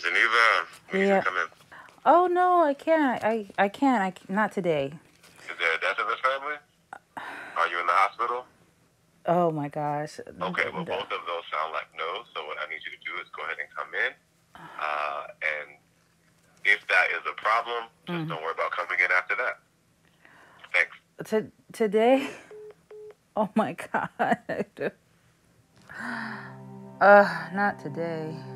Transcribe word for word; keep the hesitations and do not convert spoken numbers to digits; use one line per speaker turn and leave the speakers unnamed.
Geneva, we need you
Yeah.
to come in.
Oh no, I can't. I I can't. I c- not today.
Is there a death in the family? Are you in the hospital?
Oh my gosh.
Okay,
D-
well,
d-
both of those sound like no. So what I need you to do is go ahead and come in. Uh, and if that is a problem, just
mm.
don't worry about coming in after that. Thanks.
To today. Oh my god. Uh, not today.